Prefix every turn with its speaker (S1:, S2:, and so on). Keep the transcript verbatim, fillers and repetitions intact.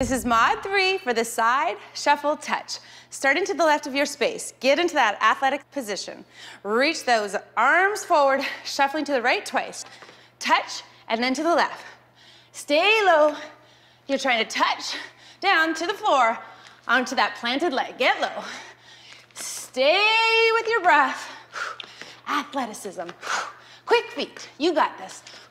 S1: This is mod three for the side shuffle touch. Starting to the left of your space, get into that athletic position. Reach those arms forward, shuffling to the right twice. Touch, and then to the left. Stay low. You're trying to touch down to the floor, onto that planted leg. Get low. Stay with your breath. Athleticism. Quick feet. You got this.